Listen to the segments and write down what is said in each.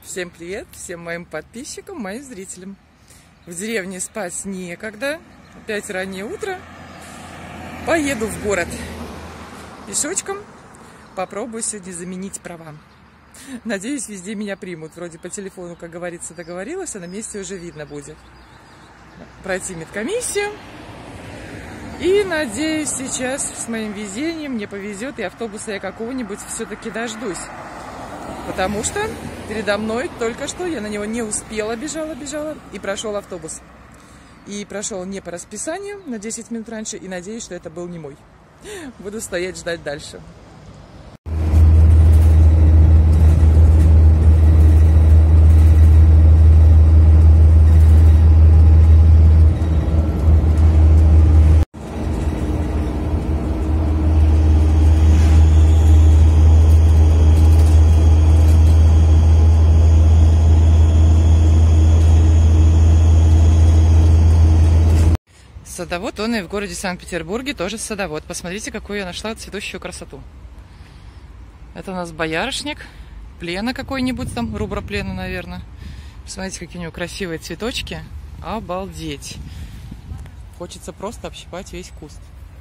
Всем привет, всем моим подписчикам, моим зрителям. В деревне спать некогда, опять раннее утро. Поеду в город пешочком, попробую сегодня заменить права. Надеюсь, везде меня примут. Вроде по телефону, как говорится, договорилась, а на месте уже видно будет. Пройти медкомиссию. И надеюсь, сейчас с моим везением мне повезет, и автобуса я какого-нибудь все-таки дождусь. Потому что передо мной только что, я на него не успела, бежала, и прошел автобус. И прошел не по расписанию, на 10 минут раньше, и надеюсь, что это был не мой. Буду стоять, ждать дальше. Садовод, он и в городе Санкт-Петербурге тоже садовод. Посмотрите, какую я нашла цветущую красоту. Это у нас боярышник, плена какой-нибудь там, рубра плена, наверное. Посмотрите, какие у него красивые цветочки. Обалдеть. Хочется просто общипать весь куст.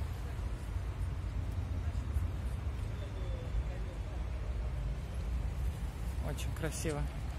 Очень красиво.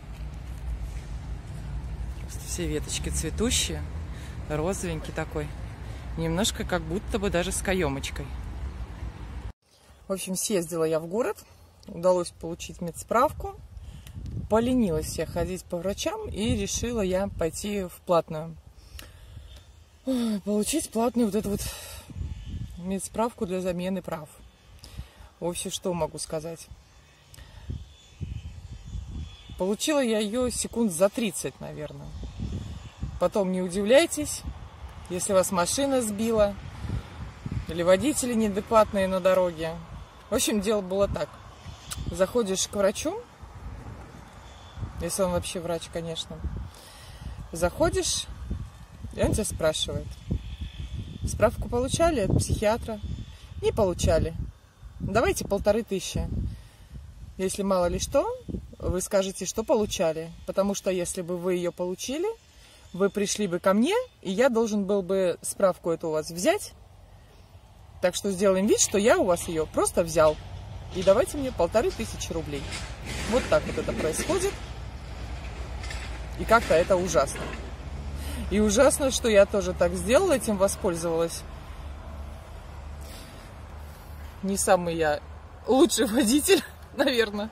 Просто все веточки цветущие. Розовенький такой. Немножко как будто бы даже с каемочкой. В общем, съездила я в город. Удалось получить медсправку. Поленилась я ходить по врачам. И решила я пойти в платную. Получить платную вот эту вот медсправку для замены прав. В общем, что могу сказать. Получила я ее секунд за 30, наверное. Потом не удивляйтесь, если вас машина сбила или водители неадекватные на дороге. В общем, дело было так. Заходишь к врачу, если он вообще врач, конечно. Заходишь, и он тебя спрашивает. Справку получали от психиатра? Не получали. Давайте 1500. Если мало ли что, вы скажете, что получали. Потому что если бы вы ее получили, вы пришли бы ко мне, и я должен был бы справку эту у вас взять. Так что сделаем вид, что я у вас ее просто взял. И давайте мне 1500 рублей. Вот так вот это происходит. И как-то это ужасно. И ужасно, что я тоже так сделала, этим воспользовалась. Не самый я лучший водитель, наверное.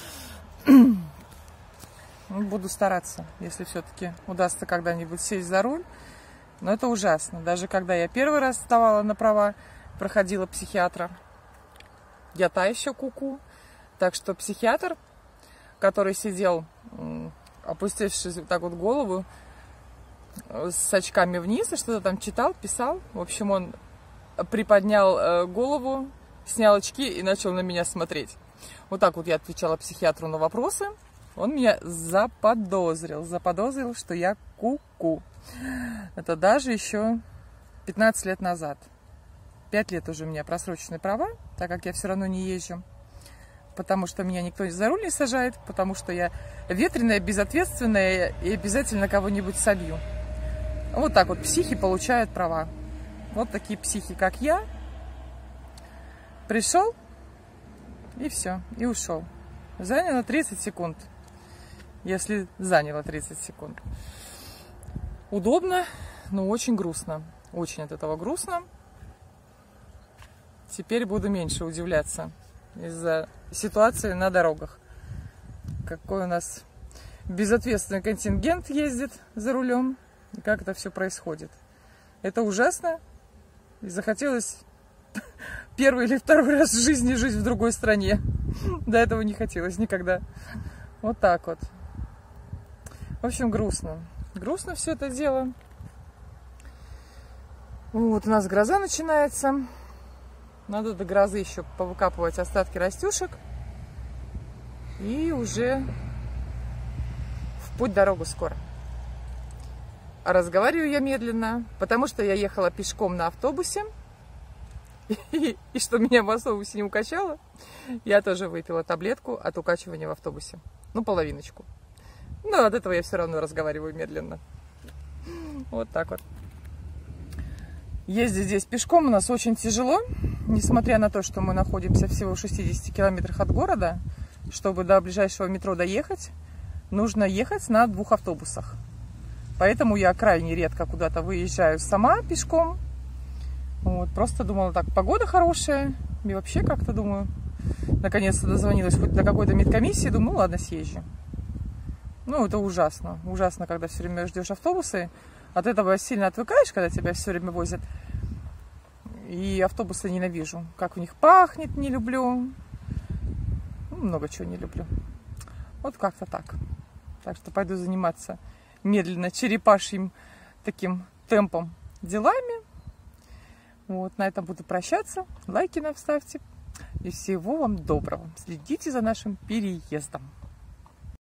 Буду стараться, если все-таки удастся когда-нибудь сесть за руль. Но это ужасно. Даже когда я первый раз вставала на права, проходила психиатра, я та еще куку. Так что психиатр, который сидел, опустившись вот так вот голову, с очками вниз, и что-то там читал, писал. В общем, он приподнял голову, снял очки и начал на меня смотреть. Вот так вот я отвечала психиатру на вопросы. Он меня заподозрил, что я ку-ку. Это даже еще 15 лет назад. 5 лет уже у меня просроченные права, так как я все равно не езжу. Потому что меня никто за руль не сажает, потому что я ветреная, безответственная и обязательно кого-нибудь собью. Вот так вот психи получают права. Вот такие психи, как я. Пришел и все, и ушел. Заняло 30 секунд. Если заняло 30 секунд. Удобно, но очень грустно. Очень от этого грустно. Теперь буду меньше удивляться из-за ситуации на дорогах. Какой у нас безответственный контингент ездит за рулем. И как это все происходит. Это ужасно. И захотелось первый или второй раз в жизни жить в другой стране. До этого не хотелось никогда. Вот так вот. В общем, грустно. Грустно все это дело. Вот у нас гроза начинается. Надо до грозы еще повыкапывать остатки растюшек. И уже в путь-дорогу скоро. А разговариваю я медленно, потому что я ехала пешком на автобусе. И что меня в автобусе не укачало, я тоже выпила таблетку от укачивания в автобусе. Ну, половиночку. Но от этого я все равно разговариваю медленно. Вот так вот. Ездить здесь пешком у нас очень тяжело, несмотря на то, что мы находимся всего в 60 километрах от города. Чтобы до ближайшего метро доехать, нужно ехать на 2 автобусах. Поэтому я крайне редко куда-то выезжаю сама пешком. Вот, просто думала, так, погода хорошая. И вообще как-то думаю, наконец-то дозвонилась хоть до какой-то медкомиссии. Думаю, ну ладно, съезжу. Ну, это ужасно. Ужасно, когда все время ждешь автобусы. От этого сильно отвыкаешь, когда тебя все время возят. И автобусы ненавижу. Как в них пахнет, не люблю. Много чего не люблю. Вот как-то так. Так что пойду заниматься медленно черепашьим таким темпом делами. Вот, на этом буду прощаться. Лайки нам ставьте. И всего вам доброго. Следите за нашим переездом.